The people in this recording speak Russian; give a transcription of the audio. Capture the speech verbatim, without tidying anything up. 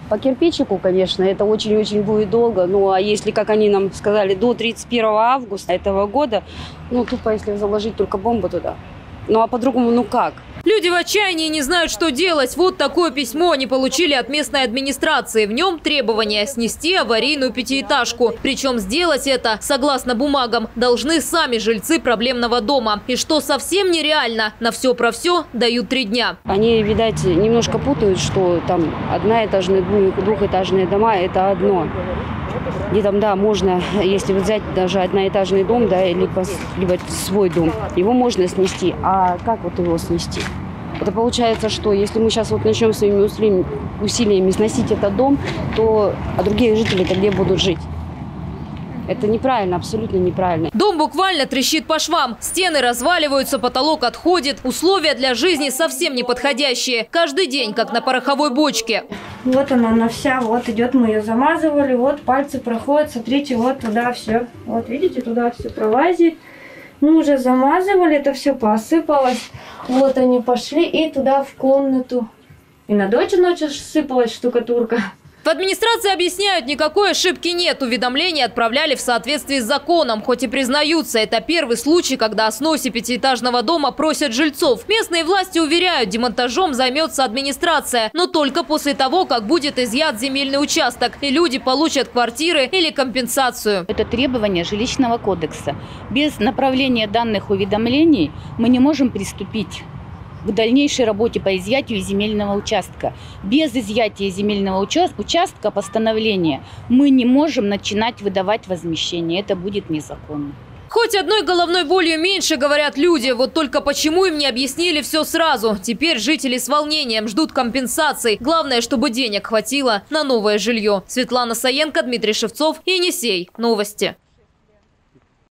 По кирпичику, конечно, это очень-очень будет долго. Ну, а если, как они нам сказали, до тридцать первого августа этого года, ну, тупо, если заложить только бомбу туда. Ну, а по-другому, ну как? Люди в отчаянии не знают, что делать. Вот такое письмо они получили от местной администрации. В нем требование снести аварийную пятиэтажку. Причем сделать это, согласно бумагам, должны сами жильцы проблемного дома. И что совсем нереально, на все про все дают три дня. Они, видать, немножко путают, что там одноэтажные, двухэтажные дома – это одно. Где там, да, можно, если взять даже одноэтажный дом, да, либо, либо свой дом, его можно снести. А как вот его снести? Это получается, что если мы сейчас вот начнем своими усилиями, усилиями сносить этот дом, то а другие жители-то где будут жить? Это неправильно, абсолютно неправильно. Дом буквально трещит по швам. Стены разваливаются, потолок отходит. Условия для жизни совсем неподходящие. Каждый день, как на пороховой бочке. Вот она, она вся, вот идет, мы ее замазывали, вот пальцы проходят, смотрите, вот туда все. Вот видите, туда все пролазит. Мы уже замазывали, это все посыпалось. Вот они пошли и туда в комнату. И на дочь ночью сыпалась штукатурка. В администрации объясняют, никакой ошибки нет. Уведомления отправляли в соответствии с законом. Хоть и признаются, это первый случай, когда о сносе пятиэтажного дома просят жильцов. Местные власти уверяют, демонтажом займется администрация. Но только после того, как будет изъят земельный участок. И люди получат квартиры или компенсацию. Это требование жилищного кодекса. Без направления данных уведомлений мы не можем приступить к дальнейшей работе по изъятию земельного участка. Без изъятия земельного участка постановления мы не можем начинать выдавать возмещение. Это будет незаконно. Хоть одной головной болью меньше, говорят люди. Вот только почему им не объяснили все сразу. Теперь жители с волнением ждут компенсаций. Главное, чтобы денег хватило на новое жилье. Светлана Саенко, Дмитрий Шевцов, Енисей. Новости.